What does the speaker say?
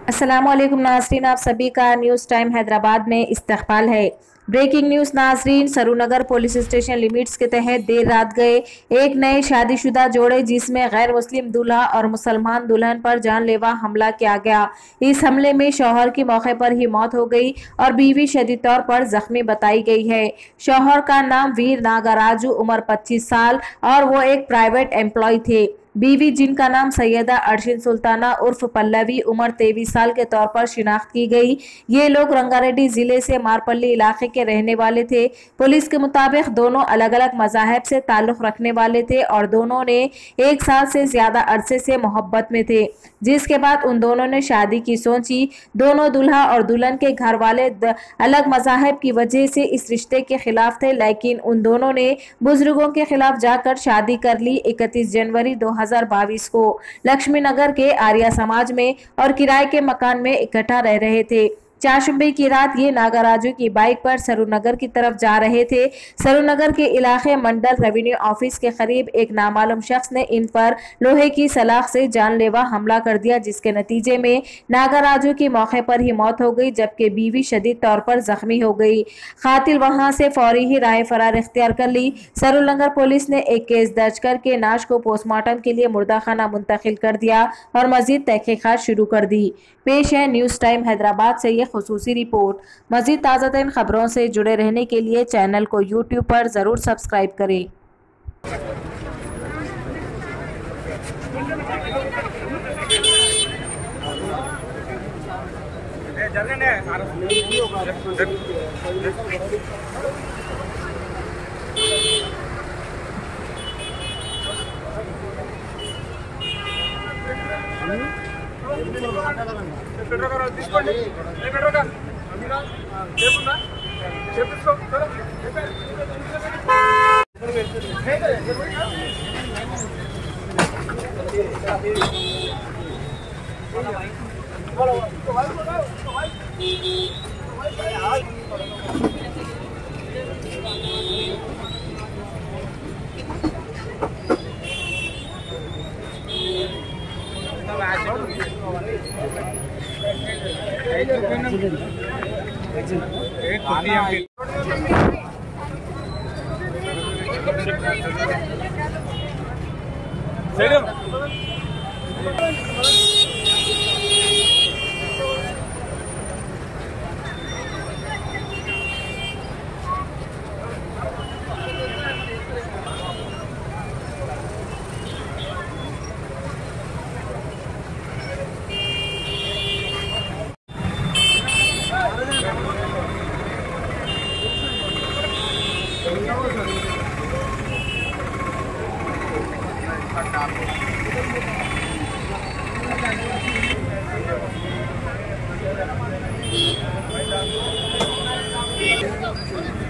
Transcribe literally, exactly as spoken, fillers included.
अस्सलामुअलैकुम नाज़रीन, आप सभी का न्यूज़ टाइम हैदराबाद में इस्तकबाल है। ब्रेकिंग न्यूज़ नाज़रीन, सरूनगर पुलिस स्टेशन लिमिट्स के तहत देर रात गए एक नए शादीशुदा जोड़े जिसमें गैर मुस्लिम दूल्हा और मुसलमान दुल्हन पर जानलेवा हमला किया गया। इस हमले में शौहर की मौके पर ही मौत हो गई और बीवी शदीद तौर पर जख्मी बताई गई है। शौहर का नाम वीर नागराजू, उम्र पच्चीस साल और वो एक प्राइवेट एम्प्लॉय थे। बीवी, जिनका नाम सैयदा अर्शिन सुल्ताना उर्फ पल्लवी, उम्र तेईस साल के तौर पर शिनाख्त की गई। ये लोग रंगारेड्डी जिले से मारपल्ली इलाके के रहने वाले थे। पुलिस के मुताबिक दोनों अलग अलग मज़ाहब से ताल्लुक़ रखने वाले थे और दोनों ने एक साल से ज्यादा अरसे से मोहब्बत में थे, जिसके बाद उन दोनों ने शादी की सोची। दोनों दुल्हा और दुल्हन के घर वाले अलग मज़ाहब की वजह से इस रिश्ते के खिलाफ थे, लेकिन उन दोनों ने बुजुर्गों के खिलाफ जाकर शादी कर ली। इकतीस जनवरी दो हजार बाईस को लक्ष्मी नगर के आर्या समाज में और किराए के मकान में इकट्ठा रह रहे थे। चारशंबे की रात ये नागराजू की बाइक पर सरूनगर की तरफ जा रहे थे। सरूनगर के इलाके मंडल रेवेन्यू ऑफिस के करीब एक नामालूम शख्स ने इन पर लोहे की सलाख से जानलेवा हमला कर दिया, जिसके नतीजे में नागराजू की मौके पर ही मौत हो गई, जबकि बीवी शदीद तौर पर जख्मी हो गई। कातिल वहां से फौरी ही राह फरार इख्तियार कर ली। सरूनगर पुलिस ने एक केस दर्ज करके नाश को पोस्टमार्टम के लिए मुर्दाखाना मुंतकिल कर दिया और मजीद तहकीकात शुरू कर दी। पेश है न्यूज़ टाइम हैदराबाद से ये खुसूसी रिपोर्ट। मजीद ताज़ा तरीन खबरों से जुड़े रहने के लिए चैनल को यूट्यूब पर ज़रूर सब्सक्राइब करें। తీసుకోండి Thank you.